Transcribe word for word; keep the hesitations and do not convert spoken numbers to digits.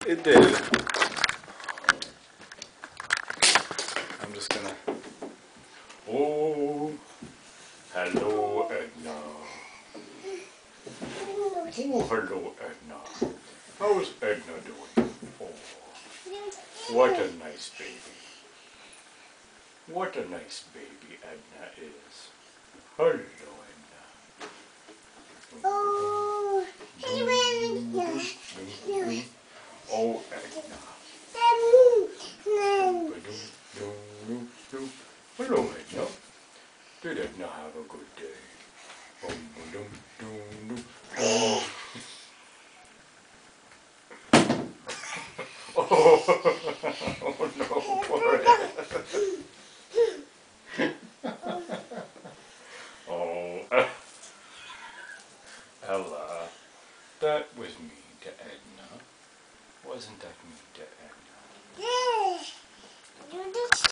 It did. I'm just gonna... Oh, hello, Edna. Oh, hello, Edna. How's Edna doing? Oh, what a nice baby. What a nice baby Edna is. Hello, Edna. Oh, oh, Edna. Hello, Edna. Did Edna have a good day? Oh, oh no, poor Edna. Oh, Ella, that was mean to Edna. Wasn't that mean to Edna?